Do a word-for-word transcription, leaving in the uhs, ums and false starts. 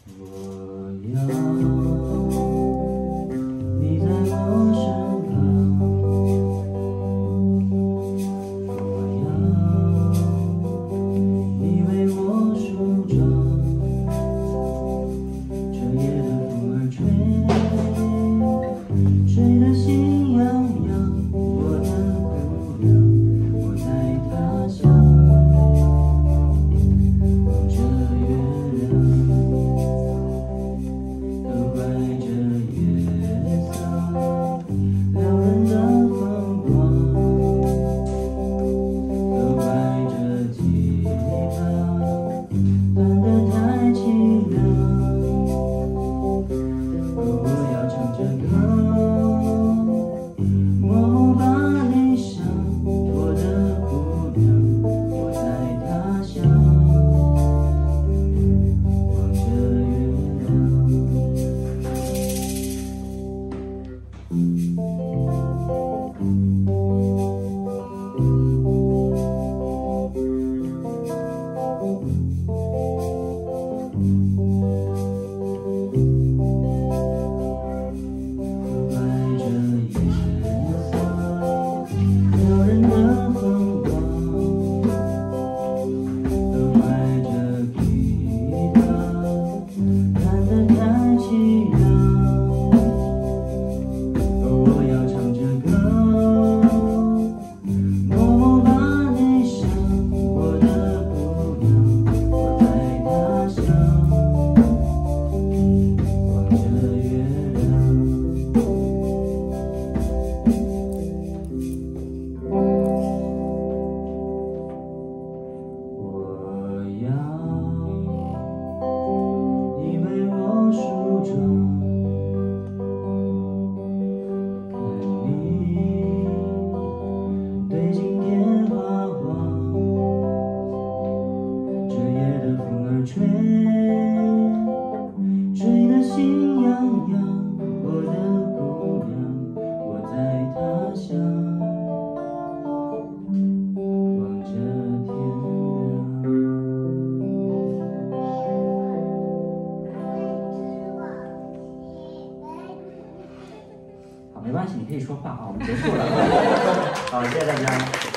我要你在我身旁，我要你为我梳妆。这夜的风儿吹，吹得心痒痒。我的姑娘，我在他乡，望着月亮。 都怀着月色，撩人的风光；都怀着吉他，弹得太凄凉。我要唱着歌，默默把理想。我的姑娘，我在他乡，望着月亮。 怀着夜色，撩人的风光；都怀着吉他，弹得太凄凉。 我要唱着歌，默默把理想。我的姑娘，我在他乡，望着月亮。我要你为我梳妆。 对镜贴花黄，这夜的风儿吹，吹得心痒痒。我的姑娘，我在他乡，望着天亮。好，没关系，你可以说话啊，我们结束了。好，谢谢大家。